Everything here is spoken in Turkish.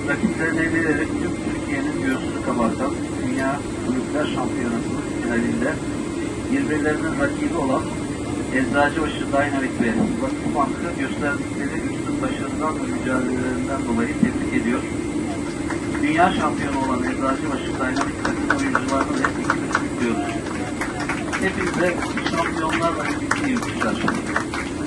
rakiplerini eleyerek tüm Türkiye'nin göğsünü kabartan Dünya Kulüpler Şampiyonası'nın finalinde birbirlerinin rakibi olan Eczacıbaşı Dynamic ve Vakıfbank'ı gösterdikleri üstün başarıdan ve mücadelelerinden dolayı tebrik ediyor. Dünya şampiyonu olan Eczacıbaşı Dynamic takım oyuncularını ve ekibini kutluyoruz. Hepinize şampiyonlarla birlikte yürüyüşler.